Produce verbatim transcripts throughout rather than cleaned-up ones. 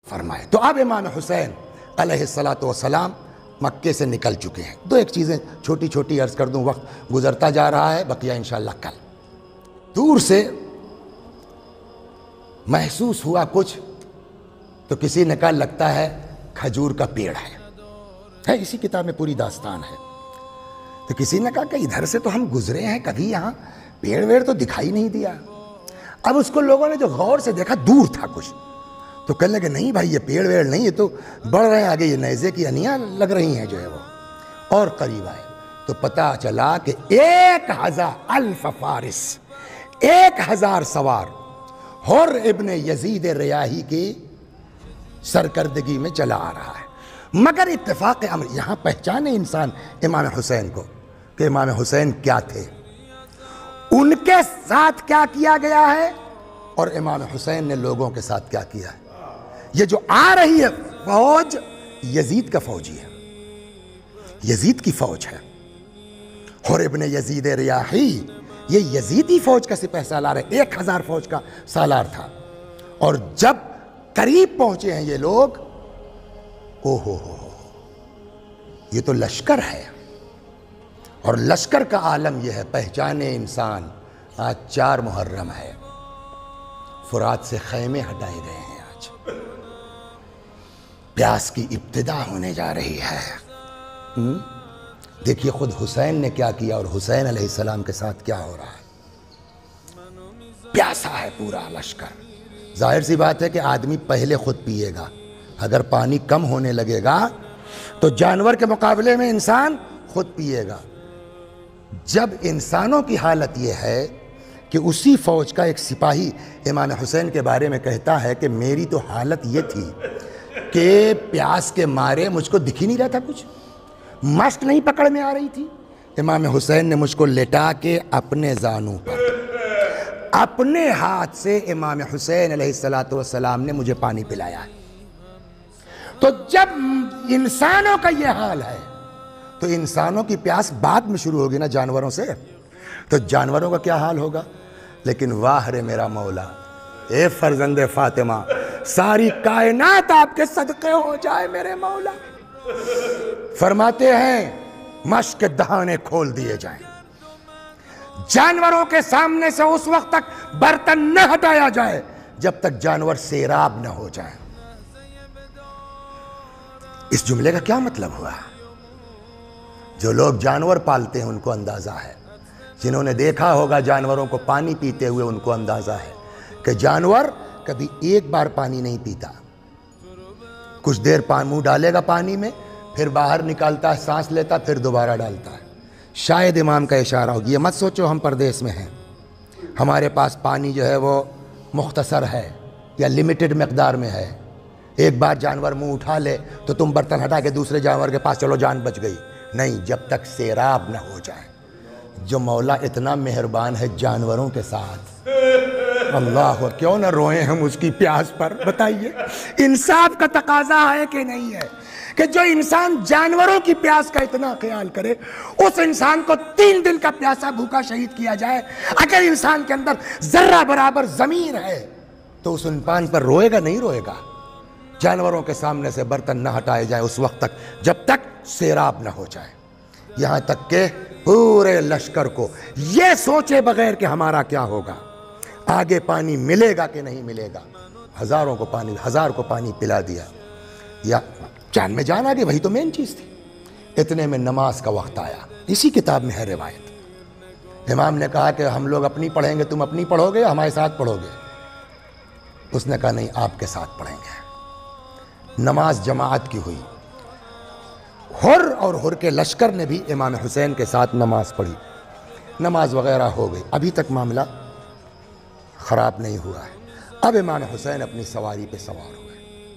فرمائے۔ تو اب امام حسین علیہ الصلاۃ والسلام مکے سے نکل چکے ہیں۔ دو ایک چیزیں چھوٹی چھوٹی عرض کر دوں، وقت گزرتا جا رہا ہے، بقیہ انشاءاللہ کل۔ دور سے محسوس ہوا کچھ، تو کسی نے کہا لگتا ہے کھجور کا پیڑ ہے ہے اسی کتاب میں پوری داستان ہے۔ تو کسی نے کہا کہ ادھر سے تو ہم گزرے ہیں، کبھی یہاں پیڑ ویڑ تو دکھائی نہیں دیا۔ اب اس کو لوگوں نے جو غور سے دیکھا دور تھا کچھ، تو کہنے لگے نہیں بھائی یہ پیڑ ویڑ نہیں، یہ تو بڑھ رہے ہیں آگے، یہ نیزے کی انیاں لگ رہی ہیں جو ہے وہ۔ اور قریب آئے تو پتہ چلا کہ ایک ہزار الف فارس، ایک ہزار سوار حر ابن یزید ریاحی کی سرکردگی میں چلا آ رہا ہے۔ مگر اتفاق امر، یہاں پہچانے انسان امام حسین کو کہ امام حسین کیا تھے، ان کے ساتھ کیا کیا گیا ہے، اور امام حسین نے لوگوں کے ساتھ کیا کیا ہے۔ یہ جو آ رہی ہے فوج یزید کا فوجی ہے، یزید کی فوج ہے۔ حر ابن یزید ریاحی یہ یزیدی فوج کا سپہ سالار ہے، ایک ہزار فوج کا سالار تھا۔ اور جب قریب پہنچے ہیں یہ لوگ، او ہو ہو یہ تو لشکر ہے، اور لشکر کا عالم یہ ہے، پہچانے انسان آج چار محرم ہے، فرات سے خیمے ہٹائے گئے ہیں، آج پیاس کی ابتدا ہونے جا رہی ہے۔ دیکھیے خود حسین نے کیا کیا، اور حسین علیہ السلام کے ساتھ کیا ہو رہا ہے۔ پیاسا ہے پورا لشکر۔ ظاہر سی بات ہے کہ آدمی پہلے خود پیے گا، اگر پانی کم ہونے لگے گا تو جانور کے مقابلے میں انسان خود پیے گا۔ جب انسانوں کی حالت یہ ہے کہ اسی فوج کا ایک سپاہی امام حسین کے بارے میں کہتا ہے کہ میری تو حالت یہ تھی کہ پیاس کے مارے مجھ کو دکھ ہی نہیں رہا تھا، کچھ مشق نہیں پکڑ میں آ رہی تھی۔ امام حسین نے مجھ کو لٹا کے اپنے زانوں پر اپنے ہاتھ سے امام حسین علیہ السلام نے مجھے پانی پلایا ہے۔ تو جب انسانوں کا یہ حال ہے تو انسانوں کی پیاس بعد میں شروع ہوگی نا جانوروں سے، تو جانوروں کا کیا حال ہوگا۔ لیکن واہ رے میرا مولا، اے فرزند فاطمہ، ساری کائنات آپ کے صدقے ہو جائے میرے مولا۔ فرماتے ہیں مشق کے دہانے کھول دیے جائیں، جانوروں کے سامنے سے اس وقت تک برتن نہ ہٹایا جائے جب تک جانور سیراب نہ ہو جائیں۔ اس جملے کا کیا مطلب ہوا؟ جو لوگ جانور پالتے ہیں ان کو اندازہ ہے، جنہوں نے دیکھا ہوگا جانوروں کو پانی پیتے ہوئے ان کو اندازہ ہے کہ جانور کبھی ایک بار پانی نہیں پیتا، کچھ دیر منہ ڈالے گا پانی میں، پھر باہر نکالتا ہے، سانس لیتا، پھر دوبارہ ڈالتا ہے۔ شاید امام کا اشارہ ہوگی، یہ مت سوچو ہم پردیس میں ہیں، ہمارے پاس پانی جو ہے وہ مختصر ہے یا لمیٹڈ مقدار میں ہے، ایک بار جانور منہ اٹھا لے تو تم برتن ہٹا کے دوسرے جانور کے پاس چلو جان بچ گئی، نہیں، جب تک سیراب نہ ہو جائے۔ جو مولا اتنا مہربان ہے جانوروں کے ساتھ، اللہ، کیوں نہ روئیں ہم اس کی پیاس پر؟ بتائیے انصاف کا تقاضا ہے کہ نہیں ہے کہ جو انسان جانوروں کی پیاس کا اتنا خیال کرے، اس انسان کو تین دن کا پیاسا بھوکا شہید کیا جائے۔ اگر انسان کے اندر ذرہ برابر ضمیر ہے تو اس انسان پر روئے گا نہیں روئے گا؟ جانوروں کے سامنے سے برتن نہ ہٹائے جائیں اس وقت تک جب تک سیراب نہ ہو جائے، یہاں تک کہ پورے لشکر کو یہ سوچے بغیر کہ ہمارا کیا ہوگا، آگے پانی ملے گا کہ نہیں ملے گا، ہزاروں کو پانی ہزار کو پانی پلا دیا، یا جان میں جان آگے، وہی تو مین چیز تھی۔ اتنے میں نماز کا وقت آیا، اسی کتاب میں ہے روایت۔ امام نے کہا کہ ہم لوگ اپنی پڑھیں گے، تم اپنی پڑھو گے یا ہمارے ساتھ پڑھو گے؟ اس نے کہا نہیں، آپ کے ساتھ پڑھیں گے۔ نماز جماعت کی ہوئی، حر اور حر کے لشکر نے بھی امام حسین کے ساتھ نماز پڑھی، نماز وغیرہ ہو گئی، ابھی تک معاملہ خراب نہیں ہوا ہے۔ اب امام حسین اپنی سواری پہ سوار ہوئے،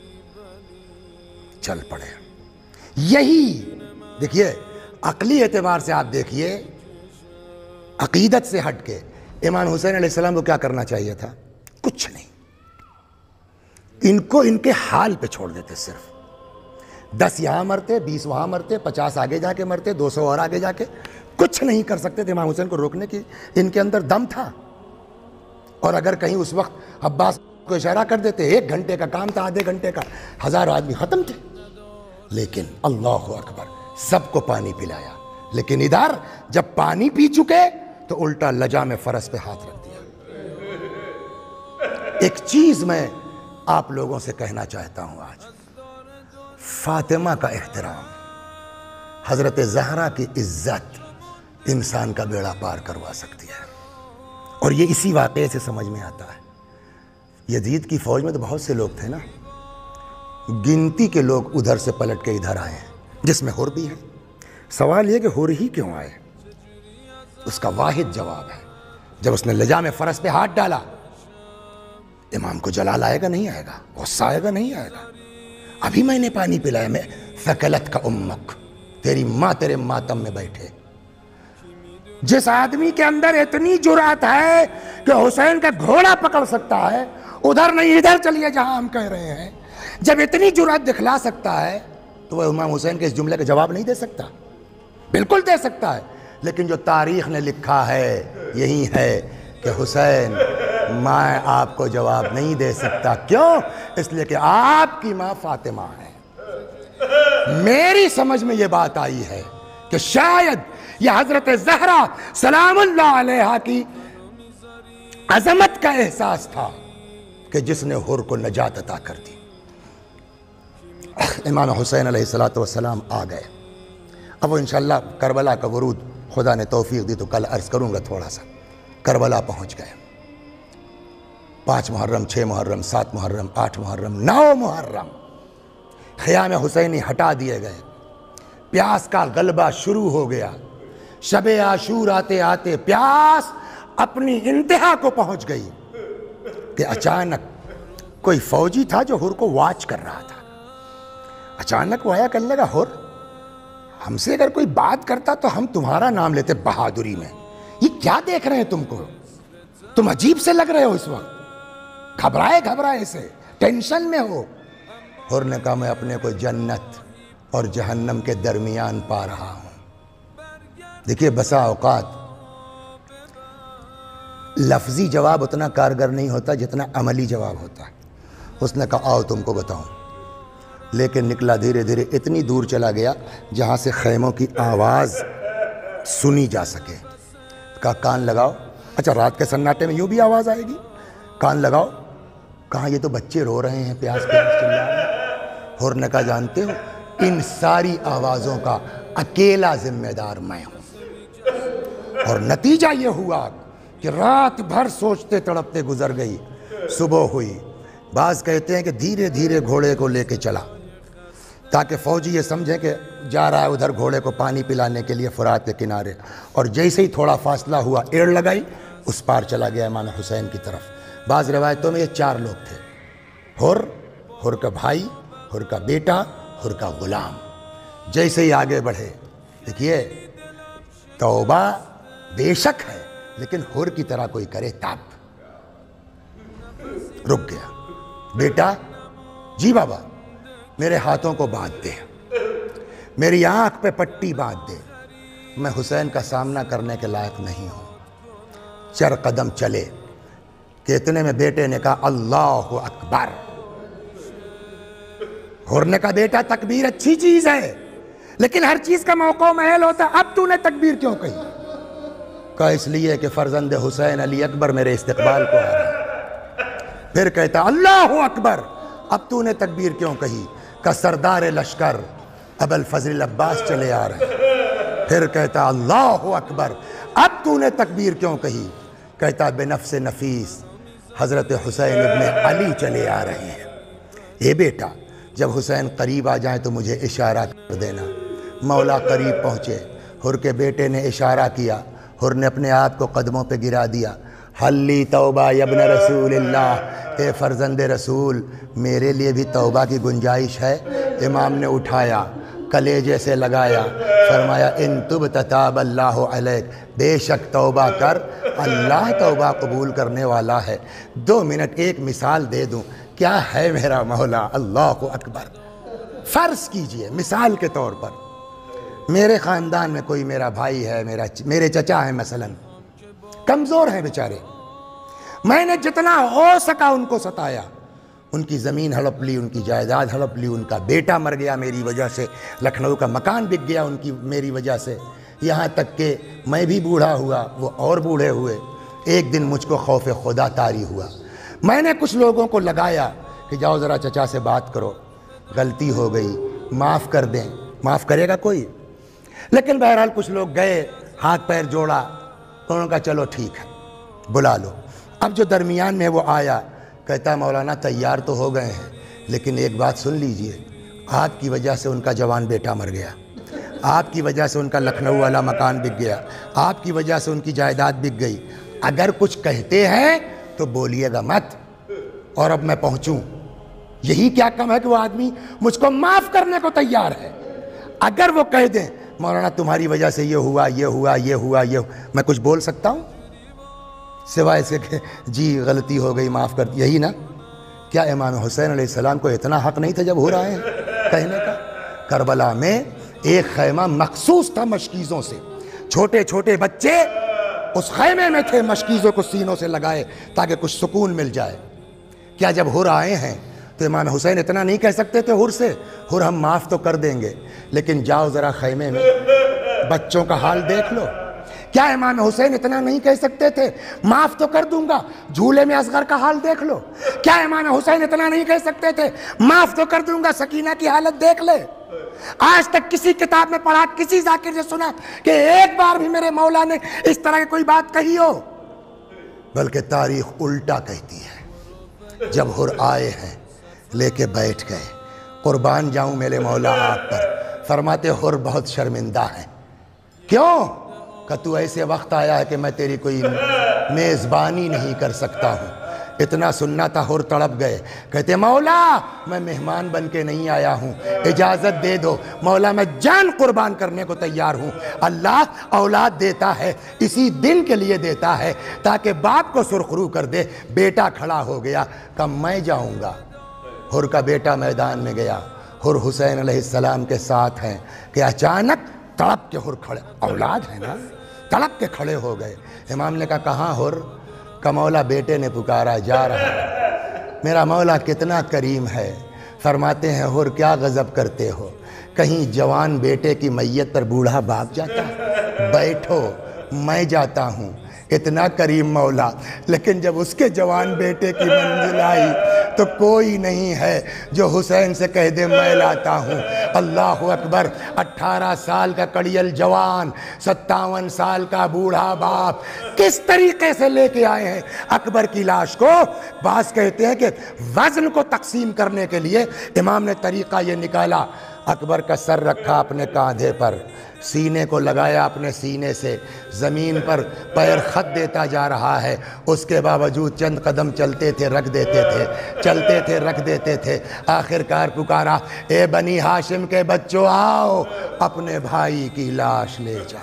چل پڑے۔ یہی دیکھیے، عقلی اعتبار سے آپ دیکھیے، عقیدت سے ہٹ کے امام حسین علیہ السلام کو کیا کرنا چاہیے تھا؟ کچھ نہیں، ان کو ان کے حال پہ چھوڑ دیتے، صرف دس یہاں مرتے، بیس وہاں مرتے، پچاس آگے جا کے مرتے، دو سو اور آگے جا کے، کچھ نہیں کر سکتے تھے امام حسین کو روکنے کی، ان کے اندر دم تھا۔ اور اگر کہیں اس وقت عباس کو اشارہ کر دیتے، ایک گھنٹے کا کام تھا، آدھے گھنٹے کا، ہزاروں آدمی ختم تھے، لیکن اللہ اکبر سب کو پانی پلایا۔ لیکن ادھر جب پانی پی چکے تو الٹا لجام فرس پہ ہاتھ رکھ دیا۔ ایک چیز میں آپ لوگوں سے کہنا چاہتا ہوں آج، فاطمہ کا احترام، حضرت زہرا کی عزت انسان کا بیڑا پار کروا سکتی ہے، اور یہ اسی واقعے سے سمجھ میں آتا ہے۔ یزید کی فوج میں تو بہت سے لوگ تھے نا، گنتی کے لوگ ادھر سے پلٹ کے ادھر آئے ہیں، جس میں حر بھی ہے۔ سوال یہ کہ حر ہی کیوں آئے؟ اس کا واحد جواب ہے، جب اس نے لجام فرس پہ ہاتھ ڈالا، امام کو جلال آئے گا نہیں آئے گا، غصہ آئے گا نہیں آئے گا؟ ابھی میں نے پانی پلایا، میں ثقلت کا امک، تیری ماں تیرے ماتم میں بیٹھے۔ جس آدمی کے اندر اتنی جرأت ہے کہ حسین کا گھوڑا پکڑ سکتا ہے، ادھر نہیں ادھر چلیے جہاں ہم کہہ رہے ہیں، جب اتنی جرأت دکھلا سکتا ہے تو وہ امام حسین کے اس جملے کا جواب نہیں دے سکتا؟ بالکل دے سکتا ہے، لیکن جو تاریخ نے لکھا ہے یہی ہے کہ حسین میں آپ کو جواب نہیں دے سکتا۔ کیوں؟ اس لیے کہ آپ کی ماں فاطمہ ہے۔ میری سمجھ میں یہ بات آئی ہے کہ شاید یہ حضرت زہرا سلام اللہ علیہا کی عظمت کا احساس تھا کہ جس نے حر کو نجات عطا کر دی۔ امام حسین علیہ السلام آ گئے۔ اب وہ انشاءاللہ کربلا کا ورود خدا نے توفیق دی تو کل عرض کروں گا تھوڑا سا۔ کربلا پہنچ گئے، پانچ محرم، چھ محرم، سات محرم، آٹھ محرم، نو محرم خیام حسینی ہٹا دیے گئے، پیاس کا غلبہ شروع ہو گیا۔ شب عاشور آتے آتے پیاس اپنی انتہا کو پہنچ گئی کہ اچانک کوئی فوجی تھا جو حر کو واچ کر رہا تھا۔ اچانک وہ آیا، کہنے لگا حر ہم سے اگر کوئی بات کرتا تو ہم تمہارا نام لیتے بہادری میں، یہ کیا دیکھ رہے ہیں تم کو؟ تم عجیب سے لگ رہے ہو اس وقت، گھبرائے گھبرائے سے، ٹینشن میں ہو۔ حر نے کہا میں اپنے کو جنت اور جہنم کے درمیان پا رہا ہوں۔ دیکھیے بسا اوقات لفظی جواب اتنا کارگر نہیں ہوتا جتنا عملی جواب ہوتا ہے۔ اس نے کہا آؤ تم کو بتاؤں، لیکن نکلا دھیرے دھیرے اتنی دور چلا گیا جہاں سے خیموں کی آواز سنی جا سکے۔ کہا کان لگاؤ، اچھا رات کے سناٹے میں یوں بھی آواز آئے گی، کان لگاؤ۔ کہاں یہ تو بچے رو رہے ہیں، پیاس پیاس چل رہے ہیں۔ حر نے کہا جانتے ہو ان ساری آوازوں کا اکیلا ذمہ دار میں ہوں، اور نتیجہ یہ ہوا کہ رات بھر سوچتے تڑپتے گزر گئی، صبح ہوئی۔ بعض کہتے ہیں کہ دھیرے دھیرے گھوڑے کو لے کے چلا تاکہ فوجی یہ سمجھیں کہ جا رہا ہے ادھر گھوڑے کو پانی پلانے کے لیے فرات کے کنارے، اور جیسے ہی تھوڑا فاصلہ ہوا ایڑ لگائی، اس پار چلا گیا امام حسین کی طرف۔ بعض روایتوں میں یہ چار لوگ تھے، حر، حر کا بھائی، حر کا بیٹا، حر کا غلام۔ جیسے ہی آگے بڑھے، دیکھیے توبہ بے شک ہے لیکن حر کی طرح کوئی کرے تب۔ رک گیا، بیٹا جی بابا میرے ہاتھوں کو باندھ دے، میری آنکھ پہ پٹی باندھ دے، میں حسین کا سامنا کرنے کے لائق نہیں ہوں۔ چر قدم چلے کہ اتنے میں بیٹے نے کہا اللہ اکبر۔ حر نے کہا بیٹا تکبیر اچھی چیز ہے لیکن ہر چیز کا موقع و محل ہوتا ہے، اب تو نے تکبیر کیوں کہی؟ کہا اس لیے کہ فرزند حسین علی اکبر میرے استقبال کو آ رہے ہیں۔ پھر کہتا اللہ اکبر، اب تو نے تکبیر کیوں کہی؟ کہ سردار لشکر ابو الفضل عباس چلے آ رہے ہیں۔ پھر کہتا اللہ اکبر، اب تو نے تکبیر کیوں کہی؟ کہتا بنفس نفیس حضرت حسین ابن علی چلے آ رہے ہیں۔ اے بیٹا جب حسین قریب آ جائیں تو مجھے اشارہ کر دینا۔ مولا قریب پہنچے، حر کے بیٹے نے اشارہ کیا، حر نے اپنے آپ کو قدموں پہ گرا دیا۔ حلی توبہ یا ابن رسول اللہ، اے فرزند رسول میرے لیے بھی توبہ کی گنجائش ہے۔ امام نے اٹھایا، کلیجے سے لگایا، فرمایا ان تبت تاب اللہ علیک، بے شک توبہ کر اللہ توبہ قبول کرنے والا ہے۔ دو منٹ ایک مثال دے دوں، کیا ہے میرا مولا؟ اللہ اکبر۔ فرض کیجئے مثال کے طور پر میرے خاندان میں کوئی میرا بھائی ہے، میرا میرے چچا ہیں مثلا، کمزور ہیں بیچارے، میں نے جتنا ہو سکا ان کو ستایا، ان کی زمین ہڑپ لی، ان کی جائیداد ہڑپ لی، ان کا بیٹا مر گیا میری وجہ سے، لکھنؤ کا مکان بک گیا ان کی میری وجہ سے، یہاں تک کہ میں بھی بوڑھا ہوا، وہ اور بوڑھے ہوئے۔ ایک دن مجھ کو خوف خدا طاری ہوا، میں نے کچھ لوگوں کو لگایا کہ جاؤ ذرا چچا سے بات کرو، غلطی ہو گئی، معاف کر دیں۔ معاف کرے گا کوئی؟ لیکن بہرحال کچھ لوگ گئے، ہاتھ پیر جوڑا، انہوں نے کہا چلو ٹھیک ہے بلا لو۔ اب جو درمیان میں وہ آیا، کہتا مولانا تیار تو ہو گئے ہیں، لیکن ایک بات سن لیجئے، آپ کی وجہ سے ان کا جوان بیٹا مر گیا، آپ کی وجہ سے ان کا لکھنؤ والا مکان بک گیا، آپ کی وجہ سے ان کی جائیداد بک گئی، اگر کچھ کہتے ہیں تو بولیے گا مت، اور اب میں پہنچوں۔ یہی کیا کم ہے کہ وہ آدمی مجھ کو معاف کرنے کو تیار ہے۔ اگر وہ کہہ دیں مولانا تمہاری وجہ سے یہ ہوا یہ ہوا یہ ہوا یہ ہوا، میں کچھ بول سکتا ہوں سوائے سے کہ جی غلطی ہو گئی معاف کر، یہی نا؟ کیا امام حسین علیہ السلام کو اتنا حق نہیں تھا جب ہو رہا ہے کہنے کا؟ کربلا میں ایک خیمہ مخصوص تھا مشکیزوں سے، چھوٹے چھوٹے بچے اس خیمے میں تھے، مشکیزوں کو سینوں سے لگائے تاکہ کچھ سکون مل جائے۔ کیا جب ہر آئے ہیں تو امام حسین اتنا نہیں کہہ سکتے تھے ہر سے؟ ہر ہم معاف تو کر دیں گے، لیکن جاؤ ذرا خیمے میں بچوں کا حال دیکھ لو۔ کیا امام حسین اتنا نہیں کہہ سکتے تھے معاف تو کر دوں گا، جھولے میں اصغر کا حال دیکھ لو؟ کیا امام حسین اتنا نہیں کہہ سکتے تھے معاف تو کر دوں گا، سکینہ کی حالت دیکھ لے؟ آج تک کسی کتاب میں پڑھا، کسی ذاکر سے سنا کہ ایک بار بھی میرے مولا نے اس طرح کی کوئی بات کہی ہو؟ بلکہ تاریخ الٹا کہتی ہے، جب ہر آئے ہیں لے کے بیٹھ گئے، قربان جاؤں میرے مولا آپ پر، فرماتے ہر بہت شرمندہ ہیں۔ کیوں؟ کہ تو ایسے وقت آیا ہے کہ میں تیری کوئی میزبانی نہیں کر سکتا ہوں۔ اتنا سننا تھا، ہر تڑپ گئے، کہتے مولا میں مہمان بن کے نہیں آیا ہوں، اجازت دے دو مولا، میں جان قربان کرنے کو تیار ہوں۔ اللہ اولاد دیتا ہے اسی دن کے لیے دیتا ہے تاکہ باپ کو سرخرو کر دے۔ بیٹا کھڑا ہو گیا کہ میں جاؤں گا۔ ہر کا بیٹا میدان میں گیا، ہر حسین علیہ السلام کے ساتھ ہیں کہ اچانک تڑپ کے ہر کھڑے، اولاد ہے نا، تڑپ کے کھڑے ہو گئے۔ امام نے کہا کہاں ہر؟ کہ مولا بیٹے نے پکارا، جا رہا ہے۔ میرا مولا کتنا کریم ہے، فرماتے ہیں ہر کیا غضب کرتے ہو، کہیں جوان بیٹے کی میت پر بوڑھا باپ جاتا ہے؟ بیٹھو میں جاتا ہوں۔ اتنا کریم مولا، لیکن جب اس کے جوان بیٹے کی منزل آئی تو کوئی نہیں ہے جو حسین سے کہہ دے میں لاتا ہوں۔ اللہ اکبر، اٹھارہ سال کا کڑیل جوان، ستاون سال کا بوڑھا باپ کس طریقے سے لے کے آئے ہیں اکبر کی لاش کو۔ بعض کہتے ہیں کہ وزن کو تقسیم کرنے کے لیے امام نے طریقہ یہ نکالا، اکبر کا سر رکھا اپنے کاندھے پر، سینے کو لگایا اپنے سینے سے، زمین پر پیر خط دیتا جا رہا ہے، اس کے باوجود چند قدم چلتے تھے رکھ دیتے تھے، چلتے تھے رکھ دیتے تھے، آخر کار پکارا اے بنی ہاشم کے بچوں آؤ اپنے بھائی کی لاش لے جا۔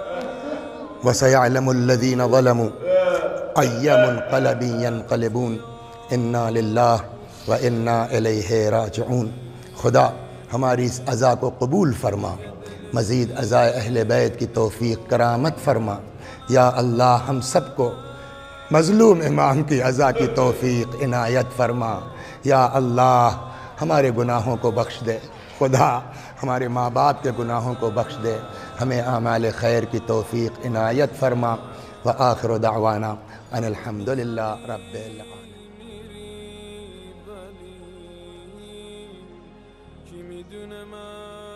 وَسَيَعْلَمُ الَّذِينَ ظَلَمُوا أَيَّ مُنْقَلَبٍ يَنْقَلِبُونَ إِنَّا لِلَّهِ وَإِنَّا إِلَيْهِ رَاجِعُونَ۔ خدا ہماری اس عزا کو قبول فرما، مزید عزائے اہل بیت کی توفیق کرامت فرما۔ یا اللہ ہم سب کو مظلوم امام کی عزا کی توفیق عنایت فرما۔ یا اللہ ہمارے گناہوں کو بخش دے، خدا ہمارے ماں باپ کے گناہوں کو بخش دے، ہمیں اعمال خیر کی توفیق عنایت فرما۔ وآخر دعوانا ان الحمدللہ رب العالمین۔ Kimi düneme